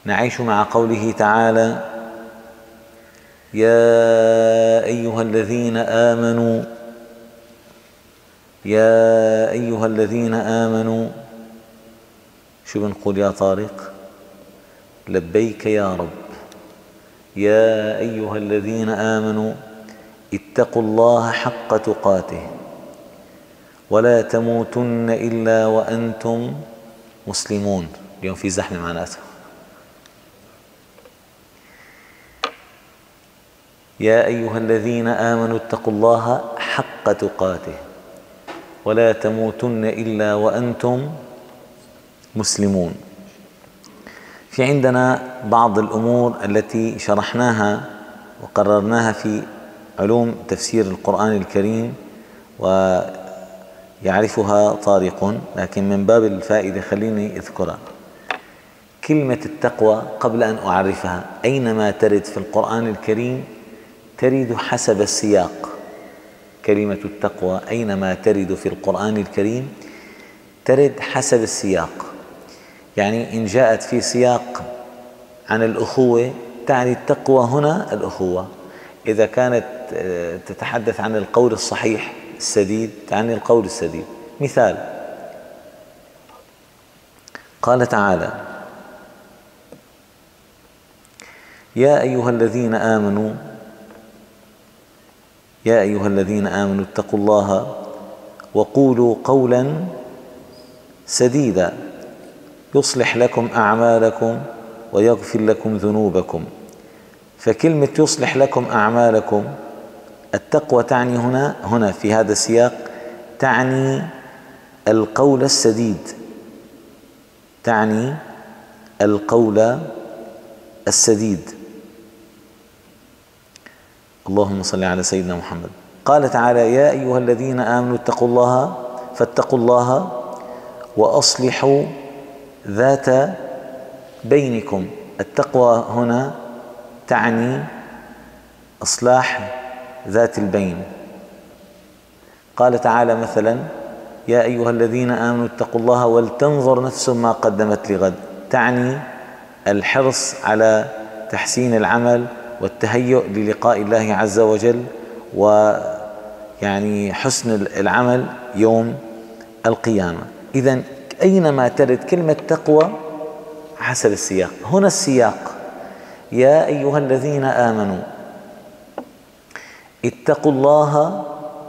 نعيش مع قوله تعالى: يا أيها الذين آمنوا يا أيها الذين آمنوا. شو بنقول يا طارق؟ لبيك يا رب. يا أيها الذين آمنوا اتقوا الله حق تقاته ولا تموتن إلا وأنتم مسلمون. اليوم في زحمة معناته. يا أيها الذين آمنوا اتقوا الله حق تقاته ولا تموتن إلا وأنتم مسلمون. في عندنا بعض الأمور التي شرحناها وقررناها في علوم تفسير القرآن الكريم ويعرفها طارق، لكن من باب الفائدة خليني أذكرها. كلمة التقوى قبل أن أعرفها، أينما ترد في القرآن الكريم ترد حسب السياق. كلمة التقوى أينما ترد في القرآن الكريم ترد حسب السياق. يعني إن جاءت في سياق عن الأخوة تعني التقوى هنا الأخوة. إذا كانت تتحدث عن القول الصحيح السديد تعني القول السديد. مثال: قال تعالى: يا أيها الذين آمنوا اتقوا الله وقولوا قولا سديدا يصلح لكم أعمالكم ويغفر لكم ذنوبكم. فكلمة يصلح لكم أعمالكم، التقوى تعني هنا في هذا السياق تعني القول السديد، تعني القول السديد. اللهم صل على سيدنا محمد. قال تعالى: يا أيها الذين آمنوا اتقوا الله فاتقوا الله وأصلحوا ذات بينكم. التقوى هنا تعني إصلاح ذات البين. قال تعالى مثلا: يا أيها الذين آمنوا اتقوا الله ولتنظر نفس ما قدمت لغد. تعني الحرص على تحسين العمل والتهيؤ للقاء الله عز وجل، ويعني حسن العمل يوم القيامة. إذن أينما ترد كلمة تقوى حسب السياق. هنا السياق: يا أيها الذين آمنوا اتقوا الله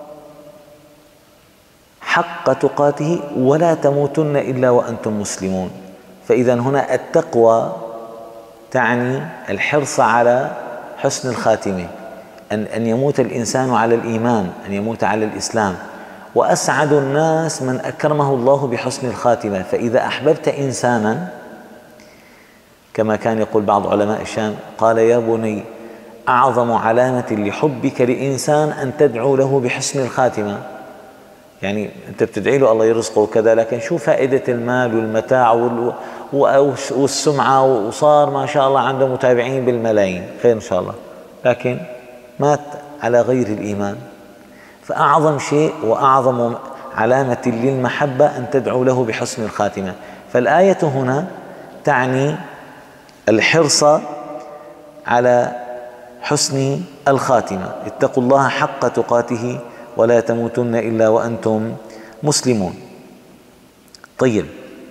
حق تقاته ولا تموتن إلا وأنتم مسلمون. فإذا هنا التقوى تعني الحرص على حسن الخاتمة، أن يموت الإنسان على الإيمان، أن يموت على الإسلام. وأسعد الناس من أكرمه الله بحسن الخاتمة. فإذا أحببت إنسانا، كما كان يقول بعض علماء الشام، قال: يا بني أعظم علامة لحبك لإنسان أن تدعو له بحسن الخاتمة. يعني أنت بتدعي له الله يرزقه وكذا، لكن شو فائدة المال والمتاع والسمعة، وصار ما شاء الله عنده متابعين بالملايين، خير إن شاء الله، لكن مات على غير الإيمان. فأعظم شيء وأعظم علامة للمحبة أن تدعو له بحسن الخاتمة. فالآية هنا تعني الحرص على حسن الخاتمة. اتقوا الله حق تقاته ولا تموتن إلا وأنتم مسلمون. طيب،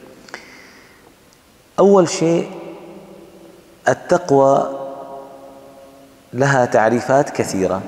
أول شيء التقوى لها تعريفات كثيرة.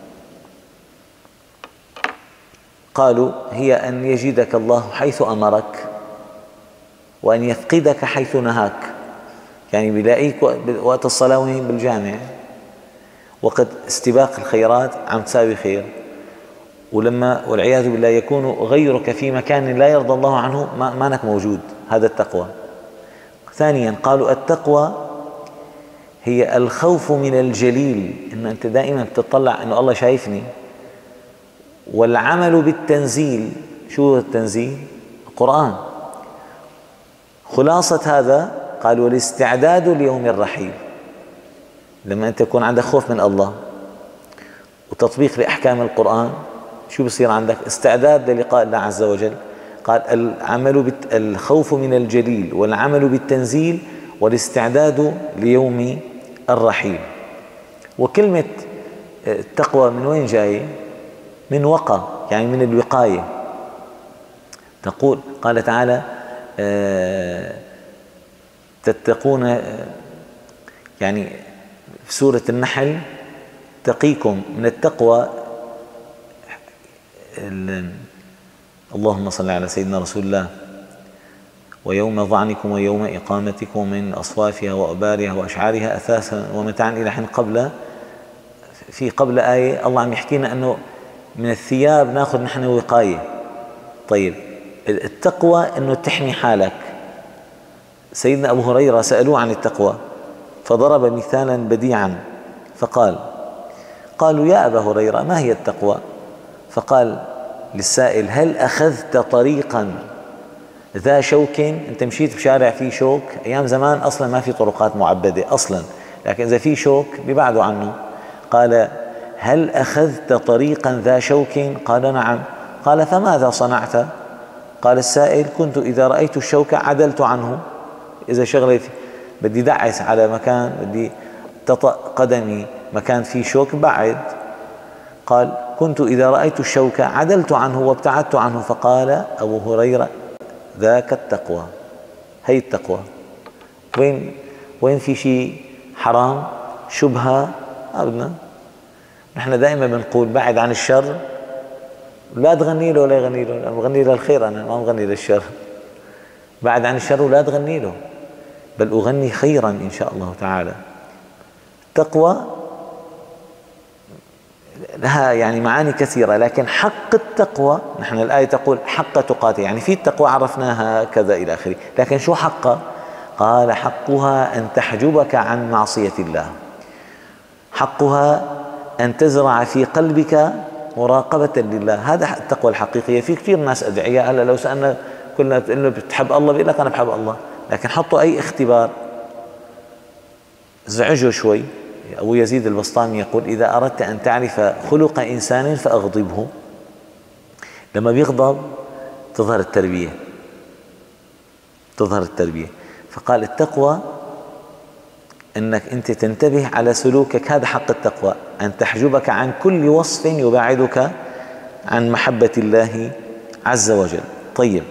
قالوا: هي أن يجدك الله حيث أمرك وأن يفقدك حيث نهاك. يعني بلاقيك وقت الصلاة وين؟ بالجامع. وقت استباق الخيرات عم تساوي خير، ولما والعياذ بالله يكون غيرك في مكان لا يرضى الله عنه ما أنك موجود. هذا التقوى. ثانيا قالوا: التقوى هي الخوف من الجليل، إن أنت دائما تطلع إنه الله شايفني. والعمل بالتنزيل. شو التنزيل؟ القرآن. خلاصة هذا قالوا: الاستعداد ليوم الرحيل. لما أنت يكون عندك خوف من الله وتطبيق لأحكام القرآن، شو بصير عندك؟ استعداد للقاء الله عز وجل. قال: الخوف من الجليل والعمل بالتنزيل والاستعداد ليوم الرحيل. وكلمة التقوى من وين جاية؟ من وقى، يعني من الوقاية. تقول قال تعالى تتقون، يعني في سورة النحل تقيكم من التقوى. اللهم صل على سيدنا رسول الله. ويوم ظعنكم ويوم إقامتكم من أصوافها وأبارها وأشعارها أثاثا ومتاعا إلى حين. قبل آية الله عم يحكينا أنه من الثياب ناخذ نحن وقاية. طيب التقوى أنه تحمي حالك. سيدنا أبو هريرة سألوه عن التقوى فضرب مثالا بديعا قالوا يا أبا هريرة ما هي التقوى؟ فقال للسائل هل أخذت طريقا ذا شوك؟ أنت مشيت بشارع فيه شوك، أيام زمان أصلا ما في طرقات معبدة أصلا، لكن إذا في شوك بيبعدوا عنه. قال هل أخذت طريقا ذا شوك؟ قال نعم. قال فماذا صنعت؟ قال السائل كنت إذا رأيت الشوك عدلت عنه. إذا شغلت بدي دعس على مكان، بدي تطأ قدمي مكان فيه شوك بعد. قال كنت إذا رأيت الشوك عدلت عنه وابتعدت عنه. فقال أبو هريرة ذاك التقوى. هي التقوى. وين في شيء حرام شبهة أبدا. نحن دائما بنقول بعد عن الشر، لا تغني له ولا يغني له، أنا بغني له الخير، أنا ما بغني للشر. بعد عن الشر ولا تغني له، بل أغني خيرا إن شاء الله تعالى. التقوى لها يعني معاني كثيرة، لكن حق التقوى، نحن الآية تقول حق تقاته، يعني في التقوى عرفناها كذا إلى آخره، لكن شو حقها؟ قال حقها أن تحجبك عن معصية الله، حقها أن تزرع في قلبك مراقبة لله. هذا التقوى الحقيقية. في كثير ناس أدعياء هلا لو سألنا كلنا بتقول له بتحب الله بيقول لك أنا بحب الله، لكن حطوا أي اختبار زعجوا شوي. أبو يزيد البسطامي يقول إذا أردت أن تعرف خلق إنسان فأغضبه. لما بيغضب تظهر التربية. فقال التقوى أنك أنت تنتبه على سلوكك، هذا حق التقوى، أن تحجبك عن كل وصف يباعدك عن محبة الله عز وجل. طيب،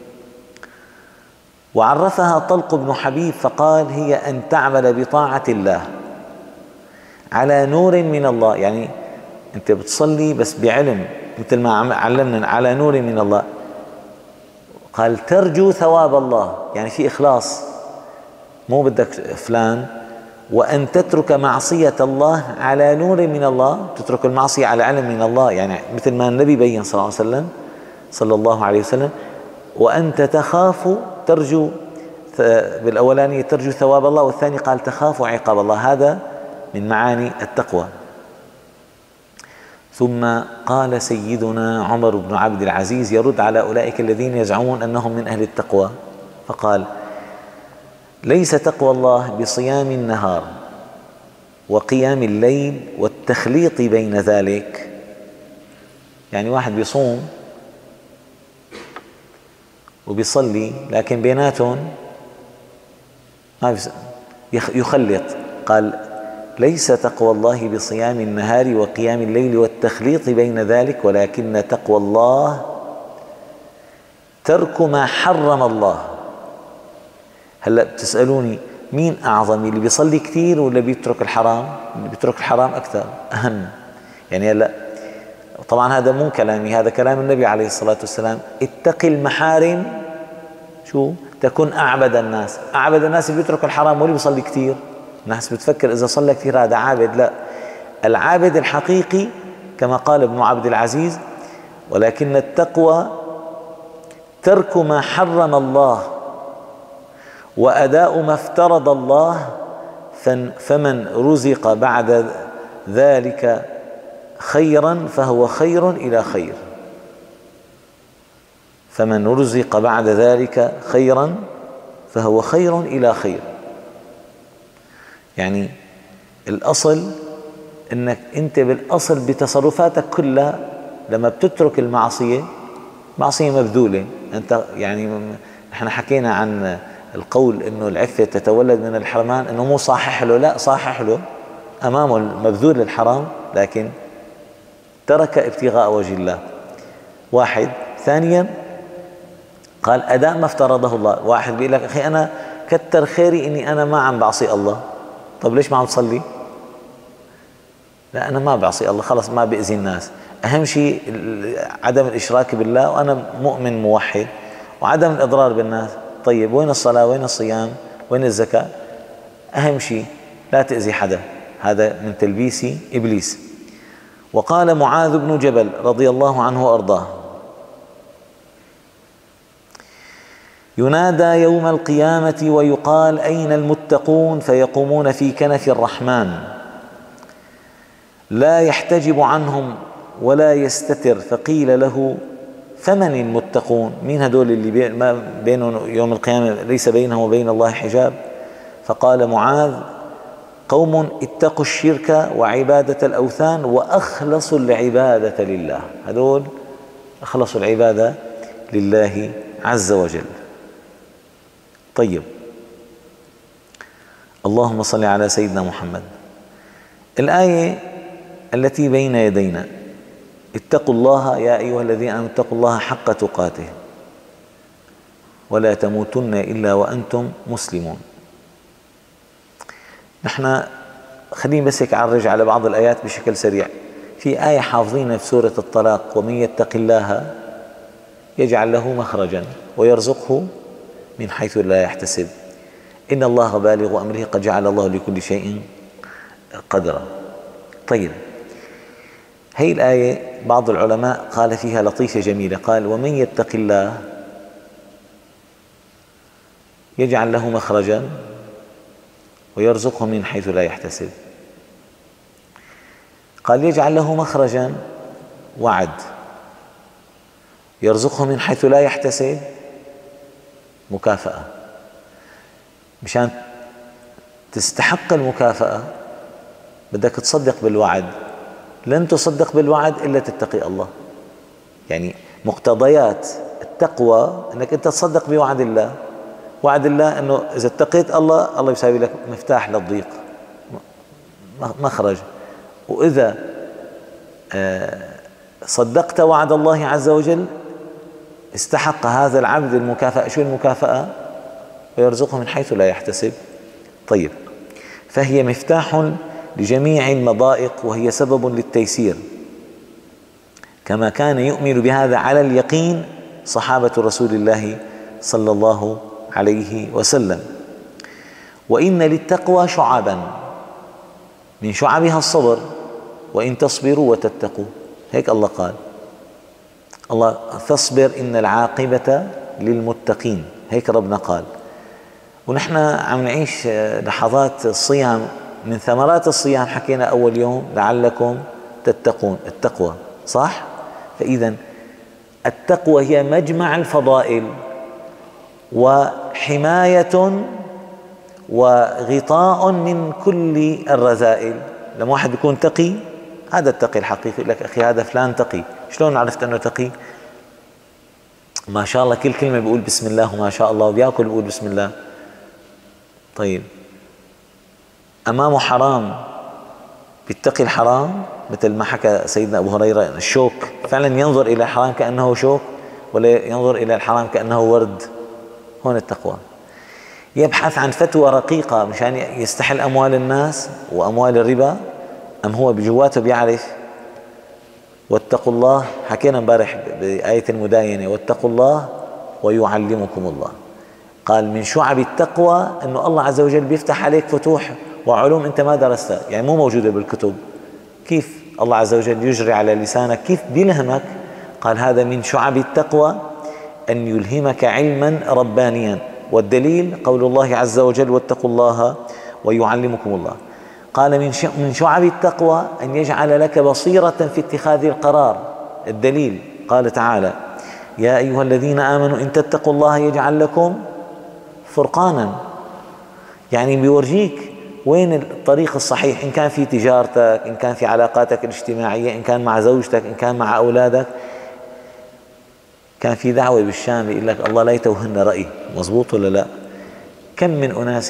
وعرفها طلق بن حبيب فقال هي أن تعمل بطاعة الله على نور من الله، يعني أنت بتصلي بس بعلم مثل ما علمنا على نور من الله. قال ترجو ثواب الله، يعني في إخلاص، مو بدك فلان. وأن تترك معصية الله على نور من الله، تترك المعصية على علم من الله، يعني مثل ما النبي بين صلى الله عليه وسلم. وأنت تخاف، ترجو بالأولانية ترجو ثواب الله، والثاني قال تخاف عقاب الله. هذا من معاني التقوى. ثم قال سيدنا عمر بن عبد العزيز يرد على أولئك الذين يزعمون أنهم من أهل التقوى، فقال ليس تقوى الله بصيام النهار وقيام الليل والتخليط بين ذلك. يعني واحد بيصوم وبيصلي لكن بيناتهم ما يخلط. قال ليس تقوى الله بصيام النهار وقيام الليل والتخليط بين ذلك، ولكن تقوى الله ترك ما حرم الله. هلأ بتسألوني مين أعظم، اللي بيصلي كثير ولا بيترك الحرام؟ اللي بيترك الحرام أكثر أهم. يعني هلأ طبعا هذا مو كلامي، هذا كلام النبي عليه الصلاة والسلام. اتق المحارم شو تكون أعبد الناس. أعبد الناس اللي بيترك الحرام واللي بيصلي كثير. الناس بتفكر إذا صلى كثير هذا عابد، لا، العابد الحقيقي كما قال ابن عبد العزيز ولكن التقوى ترك ما حرم الله وأداء ما افترض الله. فمن رزق بعد ذلك خيرا فهو خير إلى خير. فمن رزق بعد ذلك خيرا فهو خير إلى خير. يعني الأصل أنك أنت بالأصل بتصرفاتك كلها لما بتترك المعصية، معصية مبذولة. أنت يعني نحن حكينا عن القول انه العفة تتولد من الحرمان انه مو صاحح له، لا صاحح له، امامه المبذول للحرام لكن ترك ابتغاء وجه الله. واحد. ثانيا قال أداء ما افترضه الله. واحد بيقول لك أخي أنا كتر خيري إني أنا ما عم بعصي الله. طب ليش ما عم تصلي؟ لا أنا ما بعصي الله، خلص ما بأذي الناس، أهم شيء عدم الإشراك بالله وأنا مؤمن موحد، وعدم الإضرار بالناس. طيب وين الصلاة؟ وين الصيام؟ وين الزكاة؟ أهم شيء لا تأذي حدا. هذا من تلبيس إبليس. وقال معاذ بن جبل رضي الله عنه وأرضاه: ينادى يوم القيامة ويقال أين المتقون؟ فيقومون في كنف الرحمن لا يحتجب عنهم ولا يستتر. فقيل له: فمن المتقون؟ مين هدول اللي ما بينهم يوم القيامة ليس بينهم وبين الله حجاب؟ فقال معاذ: قوم اتقوا الشرك وعبادة الأوثان وأخلصوا العبادة لله. هذول أخلصوا العبادة لله عز وجل. طيب، اللهم صل على سيدنا محمد. الآية التي بين يدينا: اتقوا الله يا أيها الذين آمنوا اتقوا الله حق تقاته ولا تموتن إلا وأنتم مسلمون. نحن خلينا بس هيك أعرج على بعض الآيات بشكل سريع. في آية حافظينها في سورة الطلاق: ومن يتق الله يجعل له مخرجا ويرزقه من حيث لا يحتسب إن الله بالغ أمره قد جعل الله لكل شيء قدرا. طيب، هي الآية بعض العلماء قال فيها لطيفة جميلة، قال: ومن يتق الله يجعل له مخرجا ويرزقه من حيث لا يحتسب. قال يجعل له مخرجا وعد، يرزقه من حيث لا يحتسب مكافأة. مشان تستحق المكافأة بدك تصدق بالوعد، لن تصدق بالوعد إلا تتقي الله. يعني مقتضيات التقوى أنك أنت تصدق بوعد الله. وعد الله أنه إذا اتقيت الله، الله يساوي لك مفتاح للضيق، مخرج. وإذا صدقت وعد الله عز وجل استحق هذا العبد المكافأة. شو المكافأة؟ ويرزقه من حيث لا يحتسب. طيب، فهي مفتاح لجميع المضائق وهي سبب للتيسير، كما كان يؤمن بهذا على اليقين صحابة رسول الله صلى الله عليه وسلم. وإن للتقوى شعبا من شعبها الصبر وإن تصبروا وتتقوا. هيك الله قال، الله فاصبر إن العاقبة للمتقين، هيك ربنا قال. ونحن عم نعيش لحظات الصيام، من ثمرات الصيام حكينا أول يوم لعلكم تتقون، التقوى، صح؟ فإذا التقوى هي مجمع الفضائل وحماية وغطاء من كل الرذائل. لما واحد بيكون تقي، هذا التقي الحقيقي. يقول لك أخي هذا فلان تقي، شلون عرفت أنه تقي؟ ما شاء الله كل كلمة بيقول بسم الله، وما شاء الله وبياكل بيقول بسم الله. طيب، أمامه حرام بيتقي الحرام، مثل ما حكى سيدنا أبو هريرة: الشوك فعلا ينظر إلى الحرام كأنه شوك، ولا ينظر إلى الحرام كأنه ورد. هون التقوى. يبحث عن فتوى رقيقة مشان يستحل أموال الناس وأموال الربا، أم هو بجواته بيعرف واتقوا الله؟ حكينا امبارح بآية المداينة: واتقوا الله ويعلمكم الله. قال من شعب التقوى أنه الله عز وجل بيفتح عليك فتوح وعلوم أنت ما درستها، يعني مو موجودة بالكتب. كيف الله عز وجل يجري على لسانك، كيف بيلهمك؟ قال هذا من شعب التقوى أن يلهمك علما ربانيا. والدليل قول الله عز وجل: واتقوا الله ويعلمكم الله. قال من شعب التقوى أن يجعل لك بصيرة في اتخاذ القرار. الدليل قال تعالى: يا أيها الذين آمنوا إن تتقوا الله يجعل لكم فرقانا. يعني بيورجيك وين الطريق الصحيح، إن كان في تجارتك، إن كان في علاقاتك الاجتماعية، إن كان مع زوجتك، إن كان مع أولادك. كان في دعوة بالشام يقول لك الله لا يتوهن رأي، مزبوط ولا لا؟ كم من أناس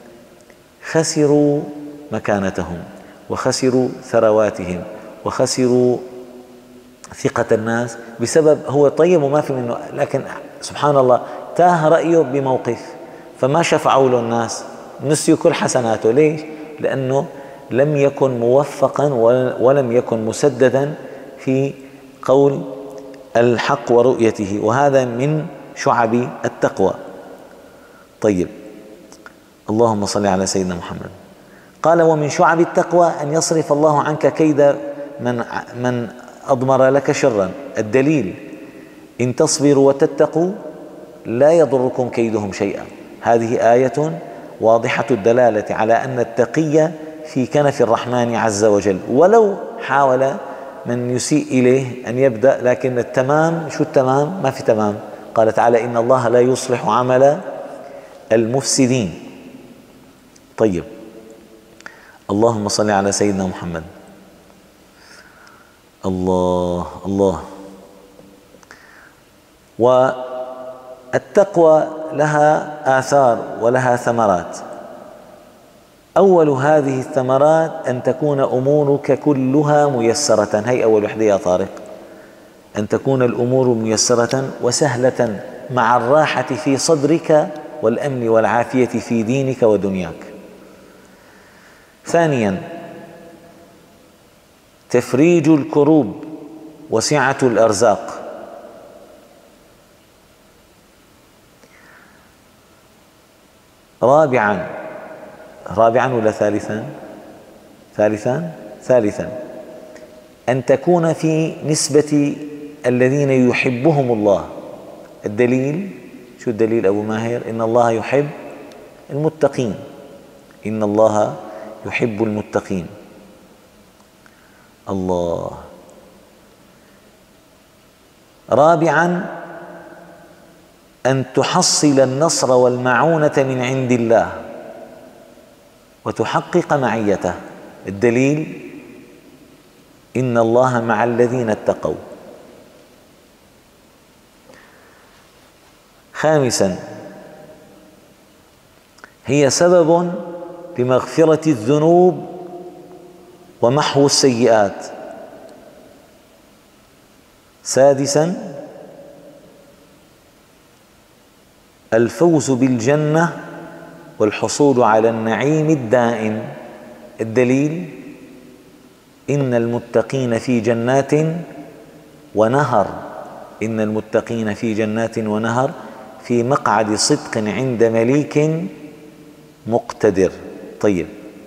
خسروا مكانتهم وخسروا ثرواتهم وخسروا ثقة الناس بسبب هو طيب وما في منه، لكن سبحان الله تاه رأيه بموقف فما شفعوا له الناس، نسيوا كل حسناته. ليش؟ لأنه لم يكن موفقا ولم يكن مسددا في قول الحق ورؤيته، وهذا من شعب التقوى. طيب، اللهم صل على سيدنا محمد. قال: ومن شعب التقوى أن يصرف الله عنك كيد من أضمر لك شرا. الدليل: إن تصبروا وتتقوا لا يضركم كيدهم شيئا. هذه آية واضحة الدلالة على أن التقي في كنف الرحمن عز وجل، ولو حاول من يسيء إليه أن يبدأ، لكن التمام، شو التمام؟ ما في تمام. قال تعالى: إن الله لا يصلح عمل المفسدين. طيب، اللهم صل على سيدنا محمد. الله الله. والتقوى لها آثار ولها ثمرات. أول هذه الثمرات أن تكون أمورك كلها ميسرة. هي أول وحدة يا طارق، أن تكون الأمور ميسرة وسهلة مع الراحة في صدرك والأمن والعافية في دينك ودنياك. ثانيا، تفريج الكروب وسعة الأرزاق. رابعا ولا ثالثا؟ ثالثا أن تكون في نسبة الذين يحبهم الله. الدليل، شو الدليل أبو ماهر؟ إن الله يحب المتقين. إن الله يحب المتقين. الله. رابعا أن تحصل النصر والمعونة من عند الله وتحقق معيته. الدليل: إن الله مع الذين اتقوا. خامسا، هي سبب لمغفرة الذنوب ومحو السيئات. سادسا، الفوز بالجنة والحصول على النعيم الدائم. الدليل: إن المتقين في جنات ونهر. إن المتقين في جنات ونهر في مقعد صدق عند مليك مقتدر. طيب،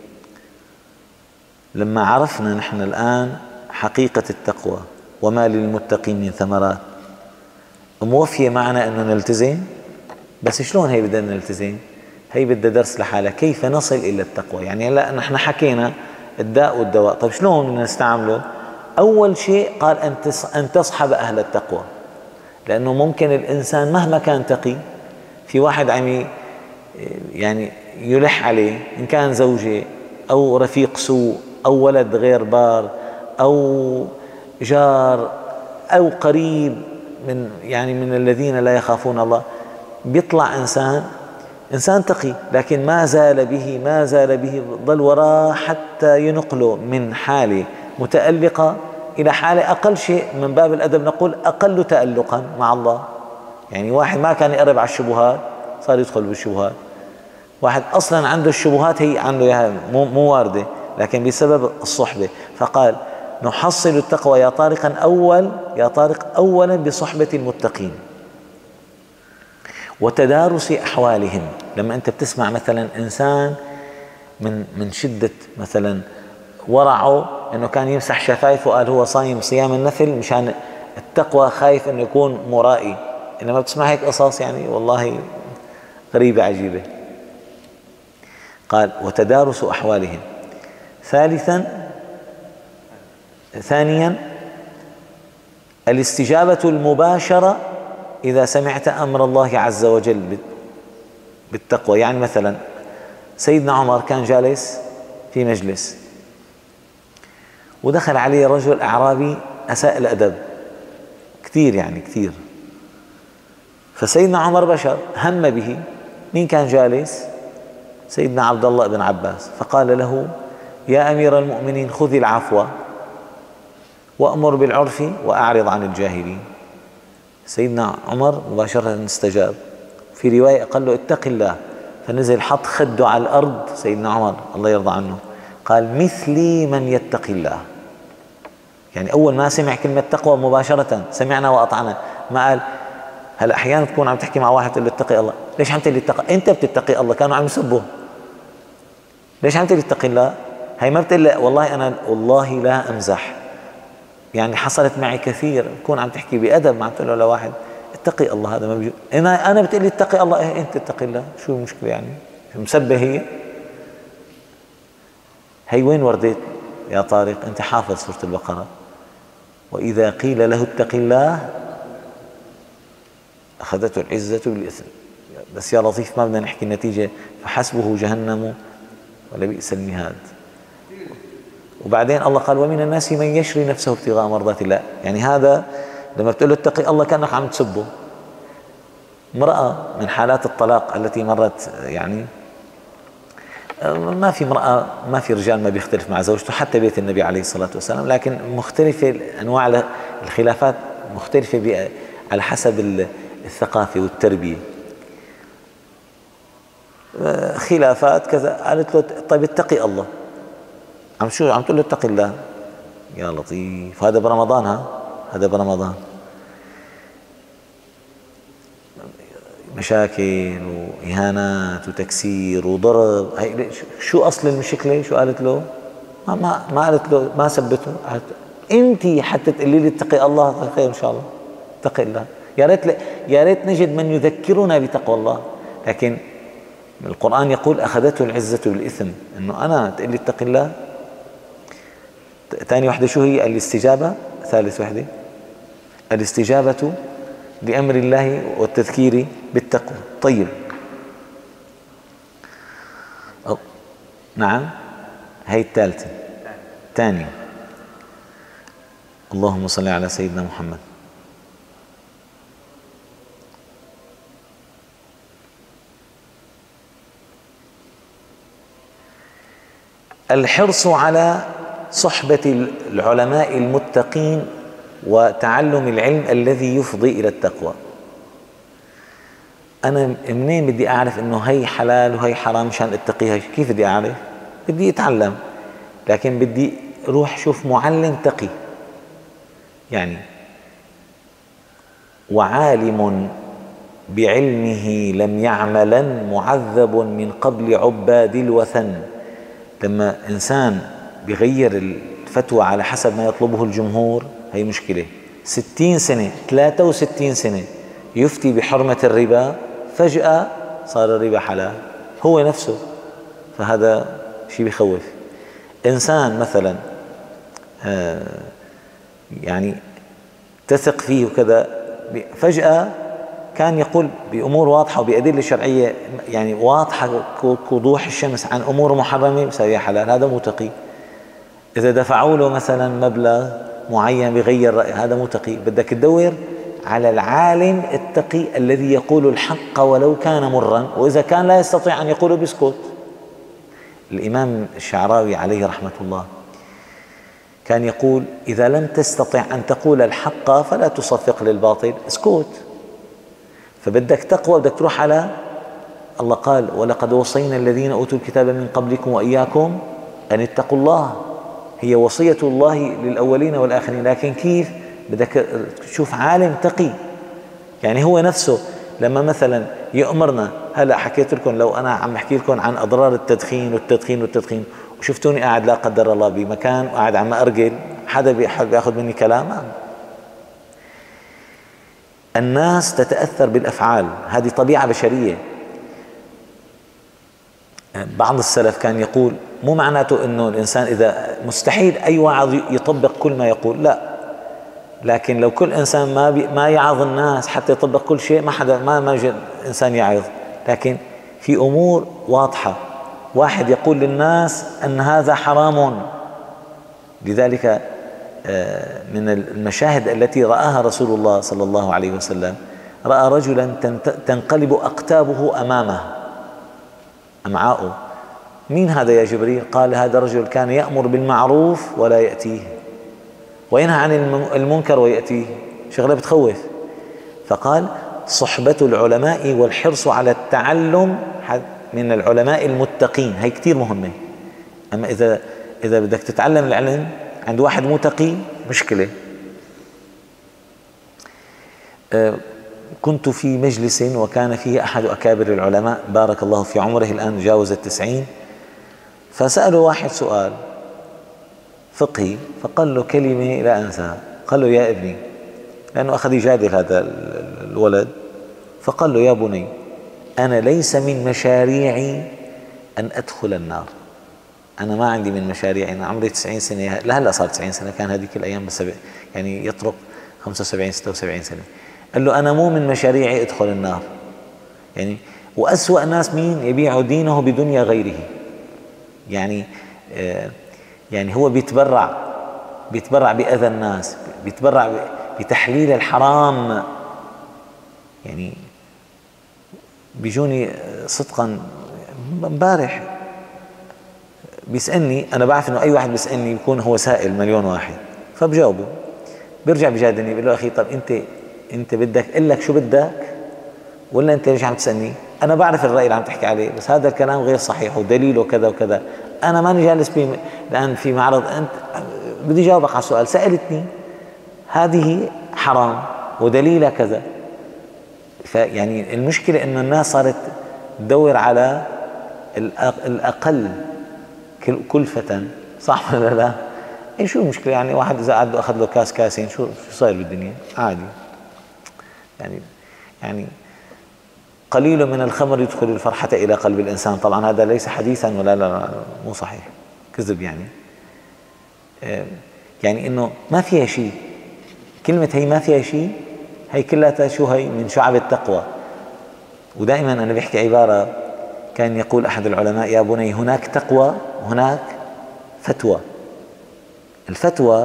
لما عرفنا نحن الآن حقيقة التقوى وما للمتقين من ثمرات، موفية معنا أنه نلتزم. بس شلون هي بدنا نلتزم؟ هي بدها درس لحالها، كيف نصل إلى التقوى. يعني هلا نحن حكينا الداء والدواء، طيب شلون بدنا نستعمله؟ أول شيء قال أن تصحب أهل التقوى، لأنه ممكن الإنسان مهما كان تقي، في واحد عم يعني يلح عليه، إن كان زوجة أو رفيق سوء أو ولد غير بار أو جار أو قريب من الذين لا يخافون الله، بيطلع إنسان تقي، لكن ما زال به ضل وراء حتى ينقله من حالة متألقة إلى حالة أقل شيء، من باب الأدب نقول أقل تألقا مع الله. يعني واحد ما كان يقرب على الشبهات صار يدخل بالشبهات، واحد أصلا عنده الشبهات هي عنده مو واردة، لكن بسبب الصحبة. فقال: نحصل التقوى يا طارق أولا بصحبة المتقين وتدارس أحوالهم. لما أنت بتسمع مثلا إنسان من شدة مثلا ورعه أنه كان يمسح شفايفه وقال هو صايم صيام النفل مشان التقوى، خايف أنه يكون مرائي، إنما بتسمع هيك قصص يعني والله غريبة عجيبة. قال: وتدارس أحوالهم. ثانيا الاستجابة المباشرة إذا سمعت أمر الله عز وجل بالتقوى. يعني مثلا سيدنا عمر كان جالس في مجلس ودخل عليه رجل أعرابي أساء الأدب كثير، يعني كثير. فسيدنا عمر بشر هم به مين كان جالس؟ سيدنا عبد الله بن عباس. فقال له: يا أمير المؤمنين، خذ العفو وأمر بالعرف وأعرض عن الجاهلين. سيدنا عمر مباشرة استجاب. في رواية قال له: اتق الله. فنزل حط خده على الأرض سيدنا عمر الله يرضى عنه، قال: مثلي من يتق الله. يعني أول ما سمع كلمة تقوى مباشرة سمعنا وأطعنا، ما قال. هلا أحيانا تكون عم تحكي مع واحد تقول له اتقي الله، ليش عم تقول لي اتقي؟ أنت بتتقي الله، كانوا عم يسبوه. ليش عم تقول لي اتقي الله؟ هي ما بتقول له والله أنا والله لا أمزح، يعني حصلت معي كثير، تكون عم تحكي بأدب، ما عم تقول له لواحد اتقي الله، هذا ما بيجوز. أنا بتقول لي اتقي الله، إيه أنت اتقي الله، شو المشكلة يعني؟ مسبة هي وين وردت يا طارق؟ أنت حافظ سورة البقرة: وإذا قيل له اتق الله أخذته العزة بالإثم. بس يا لطيف ما بدنا نحكي النتيجة، فحسبه جهنم ولبئس المهاد. وبعدين الله قال: ومن الناس من يشري نفسه ابتغاء مرضات الله. يعني هذا لما بتقول له اتقي الله كأنك عم تسبه. امرأة من حالات الطلاق التي مرت، يعني ما في امرأة، ما في رجال ما بيختلف مع زوجته حتى بيت النبي عليه الصلاة والسلام، لكن مختلفة أنواع الخلافات، مختلفة على حسب الثقافة والتربية. خلافات كذا، قالت له: طيب اتقي الله. عم تقول له اتقي الله. يا لطيف، هذا برمضان، هذا برمضان. مشاكل وإهانات وتكسير وضرب. شو أصل المشكلة؟ شو قالت له؟ ما قالت له، ما سبته. قالت أنت حتى تقولي لي اتقي الله، خير إن شاء الله، اتقي الله. يا ريت نجد من يذكرنا بتقوى الله. لكن القرآن يقول: أخذته العزة بالإثم، إنه أنا تقول لي اتقي الله. ثاني وحدة شو هي؟ الاستجابة. ثالث وحدة الاستجابة لأمر الله والتذكير بالتقوى. طيب، نعم، هي الثالثة. الثانية: اللهم صل على سيدنا محمد. الحرص على صحبة العلماء المتقين وتعلم العلم الذي يفضي إلى التقوى. أنا منين بدي أعرف إنه هي حلال وهي حرام مشان أتقيها؟ كيف بدي أعرف؟ بدي أتعلم، لكن بدي أروح شوف معلم تقي. يعني وعالم بعلمه لم يعملا معذب من قبل عباد الوثن. لما إنسان بيغير الفتوى على حسب ما يطلبه الجمهور، هي مشكلة. 60 سنة 63 سنة يفتي بحرمة الربا، فجأة صار الربا حلال هو نفسه. فهذا شيء بيخوف. إنسان مثلا يعني تثق فيه وكذا، فجأة كان يقول بأمور واضحة وبأدلة شرعية يعني واضحة كوضوح الشمس عن أمور محرمة بسويها حلال، هذا مو تقي. إذا دفعوا له مثلا مبلغ معين بغير رأي، هذا مو تقي. بدك تدور على العالم التقي الذي يقول الحق ولو كان مرا، وإذا كان لا يستطيع أن يقوله بيسكت. الإمام الشعراوي عليه رحمة الله كان يقول: إذا لم تستطع أن تقول الحق فلا تصفق للباطل، اسكت. فبدك تقوى، بدك تروح على الله قال: ولقد وصينا الذين أوتوا الكتاب من قبلكم وإياكم أن اتقوا الله. هي وصية الله للأولين والآخرين، لكن كيف؟ بدك تشوف عالم تقي. يعني هو نفسه لما مثلا يأمرنا، هلا حكيت لكم لو أنا عم أحكي لكم عن أضرار التدخين والتدخين والتدخين، وشفتوني قاعد لا قدر الله بمكان وقاعد عم أرجل، حدا بياخذ مني كلام؟ الناس تتأثر بالأفعال، هذه طبيعة بشرية. بعض السلف كان يقول: مو معناته انه الانسان اذا مستحيل اي واعظ يطبق كل ما يقول، لا، لكن لو كل انسان ما يعظ الناس حتى يطبق كل شيء، ما يجي انسان يعظ. لكن في امور واضحة، واحد يقول للناس ان هذا حرام. لذلك من المشاهد التي رآها رسول الله صلى الله عليه وسلم، رأى رجلا تنقلب أقتابه أمامه، أمعاؤه. مين هذا يا جبريل؟ قال هذا رجل كان يأمر بالمعروف ولا يأتيه، وينهى عن المنكر ويأتيه. شغلة بتخوف. فقال صحبة العلماء والحرص على التعلم من العلماء المتقين، هي كتير مهمة. أما إذا بدك تتعلم العلم عند واحد متقي مشكلة. كنت في مجلس وكان فيه أحد أكابر العلماء بارك الله في عمره، الآن جاوز 90، فسألوا واحد سؤال فقهي، فقال له كلمة لا أنساها. قال له يا ابني، لأنه أخذ يجادل هذا الولد، فقال له يا بني أنا ليس من مشاريعي أن أدخل النار. أنا ما عندي من مشاريعي، أنا عمري 90 سنة، لهلا صار 90 سنة، كان هذيك الأيام بس يعني يطرق 75 76 سنة. قال له أنا مو من مشاريعي أدخل النار. يعني وأسوأ الناس مين؟ يبيع دينه بدنيا غيره. يعني هو بيتبرع بأذى الناس، بيتبرع بتحليل الحرام. يعني بيجوني صدقا امبارح بيسألني، أنا بعرف إنه أي واحد بيسألني بيكون هو سائل مليون واحد، فبجاوبه. بيرجع بجادلني بيقول له أخي طب أنت بدك أقول لك شو بدك ولا أنت ليش عم تسألني؟ أنا بعرف الرأي اللي عم تحكي عليه، بس هذا الكلام غير صحيح ودليله كذا وكذا. أنا ماني جالس الآن في معرض، أنت بدي جاوبك على السؤال، سألتني هذه حرام ودليلها كذا. فيعني المشكلة إنه الناس صارت تدور على الأقل كلفة، صح ولا لا؟ إيه شو المشكلة؟ يعني واحد إذا قعد أخذ له كاسين شو صاير بالدنيا؟ عادي. يعني قليل من الخمر يدخل الفرحة إلى قلب الإنسان. طبعا هذا ليس حديثا ولا لا، مو صحيح، كذب. يعني إنه ما فيها شيء. كلمة هي ما فيها شيء، هي كلها شو؟ هي من شعب التقوى. ودائما أنا بحكي عبارة كان يقول أحد العلماء يا بني هناك تقوى وهناك فتوى. الفتوى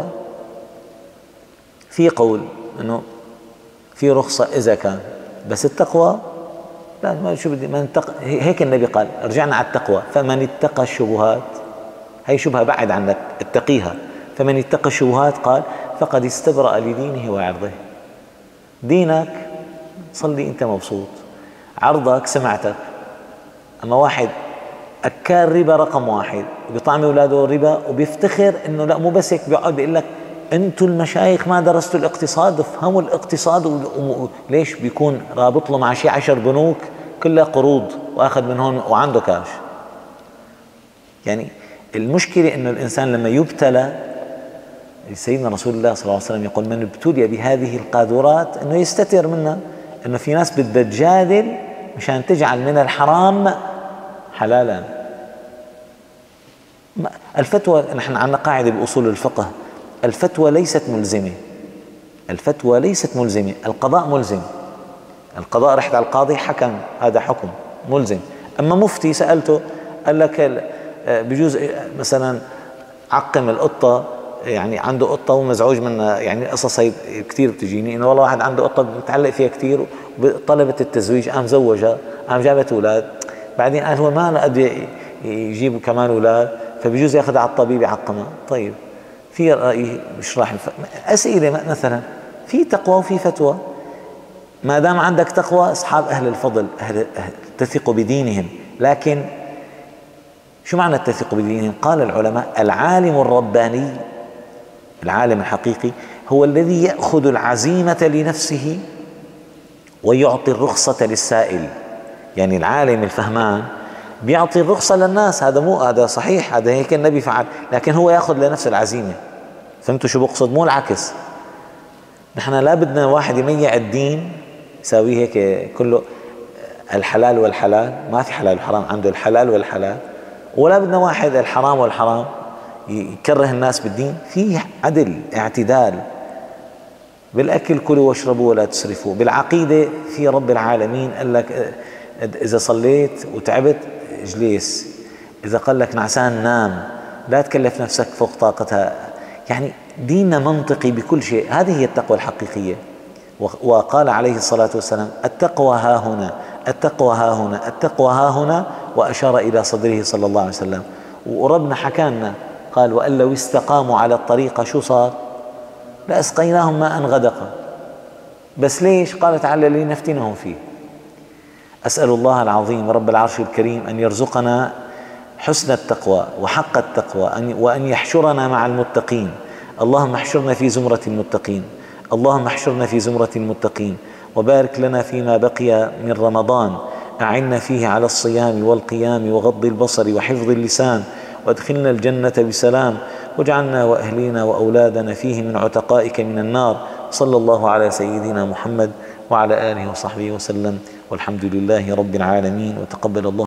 في قول إنه في رخصة إذا كان، بس التقوى لا، ما شو بدي من هيك النبي قال. رجعنا على التقوى، فمن اتقى الشبهات، هي شبهة بعد عنك اتقيها، فمن اتقى الشبهات قال فقد استبرأ لدينه وعرضه. دينك صلي أنت مبسوط، عرضك سمعتك. أما واحد أكال ربا رقم واحد وبيطعم أولاده ربا وبيفتخر إنه لا مو بس هيك، بيقعد بيقول لك أنتوا المشايخ ما درستوا الاقتصاد، افهموا الاقتصاد. ليش؟ بيكون رابط له مع شي 10 بنوك كلها قروض وأخذ من هون وعنده كاش. يعني المشكلة إنه الإنسان لما يبتلى، سيدنا رسول الله صلى الله عليه وسلم يقول من ابتلي بهذه القاذورات إنه يستتر منها. إنه في ناس بدها تجادل مشان تجعل من الحرام حلالا. الفتوى، نحن عندنا قاعدة بأصول الفقه، الفتوى ليست ملزمة. الفتوى ليست ملزمة، القضاء ملزم. القضاء رحت على القاضي حكم، هذا حكم ملزم. أما مفتي سألته قال لك بجوز مثلا عقم القطة، يعني عنده قطة ومزعوج منها. يعني قصص هي كثير بتجيني، إنه والله واحد عنده قطة متعلق فيها كثير وطلبت التزويج، قام زوجها، قام جابت أولاد، بعدين قال هو ما قد يجيب كمان أولاد، فبجوز ياخذها على الطبيب يعقمها. طيب في رأي مش راح أسئلة مثلا، في تقوى وفي فتوى. ما دام عندك تقوى، أصحاب أهل الفضل تثق بدينهم. لكن شو معنى تثق بدينهم؟ قال العلماء العالم الرباني، العالم الحقيقي هو الذي يأخذ العزيمة لنفسه ويعطي الرخصة للسائل. يعني العالم الفهمان بيعطي الرخصة للناس، هذا مو هذا صحيح، هذا هيك النبي فعل، لكن هو يأخذ لنفس العزيمة. فهمتوا شو بقصد؟ مو العكس. نحن لا بدنا واحد يميع الدين يساويه هيك كله الحلال والحلال، ما في حلال وحرام، عنده الحلال والحلال. ولا بدنا واحد الحرام والحرام يكره الناس بالدين. في عدل، اعتدال. بالأكل كلوا واشربوا ولا تسرفوا. بالعقيدة في رب العالمين قال لك إذا صليت وتعبت اجلس، إذا قال لك نعسان نام، لا تكلف نفسك فوق طاقتها. يعني ديننا منطقي بكل شيء. هذه هي التقوى الحقيقية. وقال عليه الصلاة والسلام التقوى ها هنا التقوى ها هنا، التقوى ها هنا، وأشار إلى صدره صلى الله عليه وسلم. وربنا حكى لنا قال: وأن لو استقاموا على الطريقة شو صار؟ لأسقيناهم ماء غدقا. بس ليش؟ قال تعالى: لنفتنهم فيه. أسأل الله العظيم رب العرش الكريم أن يرزقنا حسن التقوى وحق التقوى، وأن يحشرنا مع المتقين. اللهم احشرنا في زمرة المتقين، اللهم احشرنا في زمرة المتقين. وبارك لنا فيما بقي من رمضان، أعنا فيه على الصيام والقيام وغض البصر وحفظ اللسان، وادخلنا الجنة بسلام، واجعلنا وأهلينا وأولادنا فيه من عتقائك من النار. صلى الله على سيدنا محمد وعلى آله وصحبه وسلم، والحمد لله رب العالمين، وتقبل الله